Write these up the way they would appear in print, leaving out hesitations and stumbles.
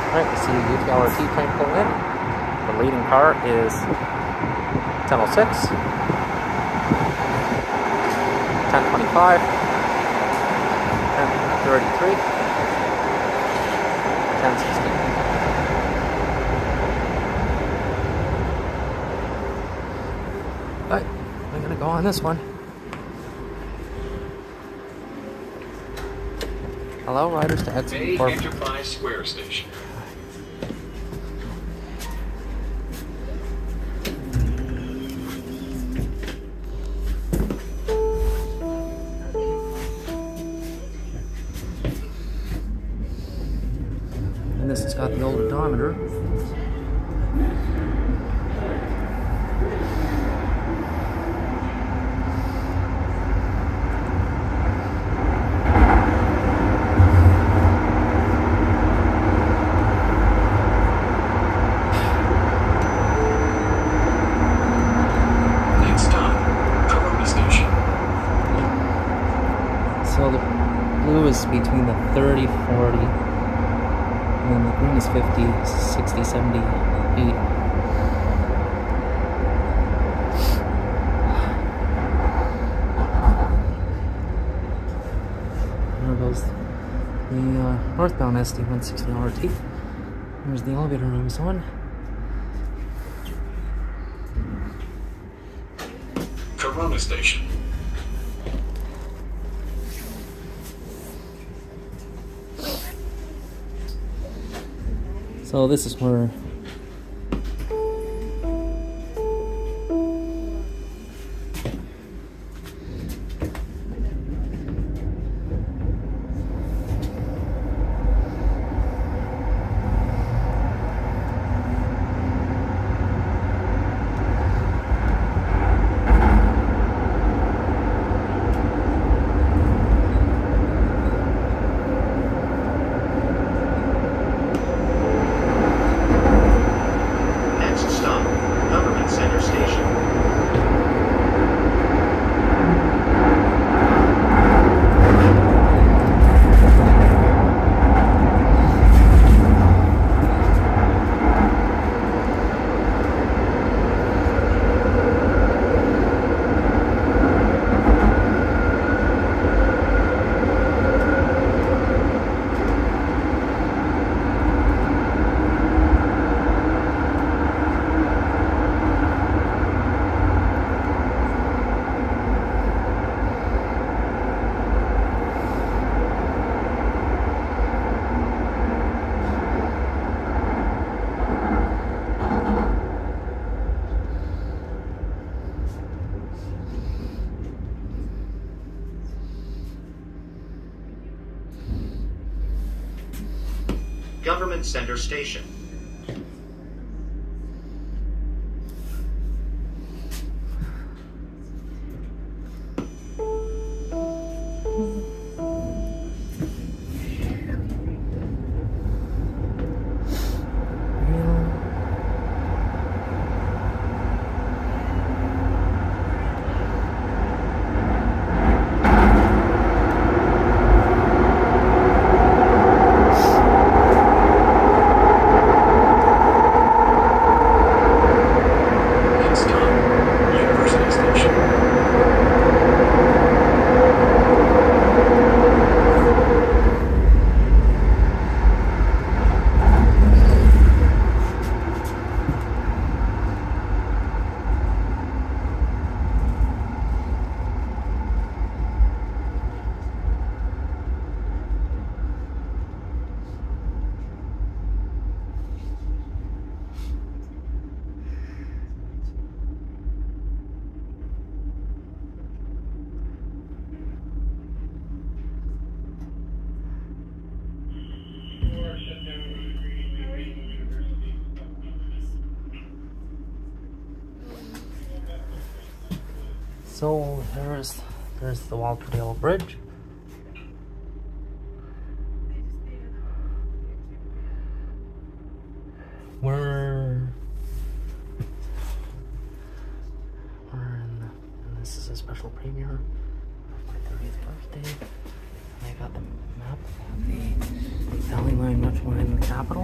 Alright, we see UTLRT train pull in. The leading car is 10:06, 10:25, 10:33, 10:16. But I'm gonna go on this one. Allow riders to exit Bay before Enterprise Square Station. And this has got the old odometer. Next stop, Corona Station. So the blue is between the 30, 40, and then the green is 50, 60, 70, 80. There goes the northbound SD160RT. There's the elevator I was on. Corona Station. So this is where Next stop, Government Center Station. Government Center Station. Next stop, University Station. so there's the Walterdale Bridge. And this is a special premiere of my 30th birthday. And I got the map of the Valley Line Metro Line in the capital.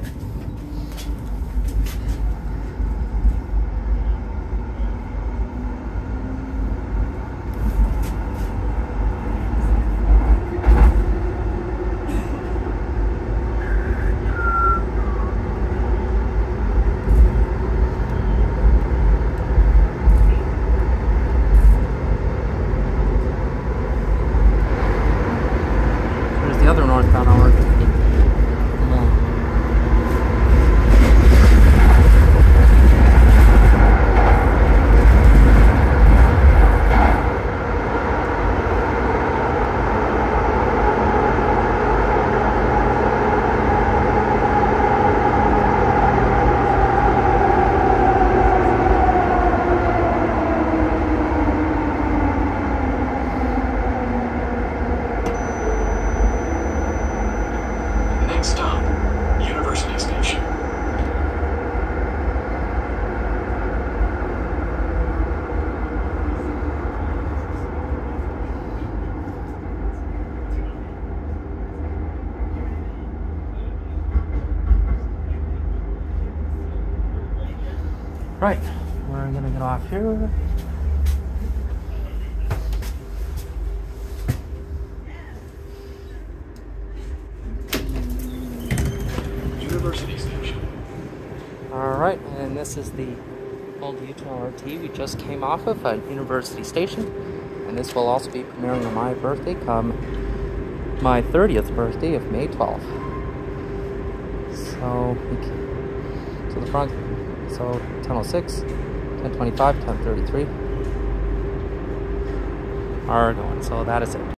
The other northbound hour. Next stop, University Station. Right, we're gonna get off here. University Station. Alright, and this is the old Utah RT we just came off of at University Station. And this will also be premiering on my birthday, come my 30th birthday of May 12th. So the front, so 10:06, 10:25, 10:33 are going, so that is it.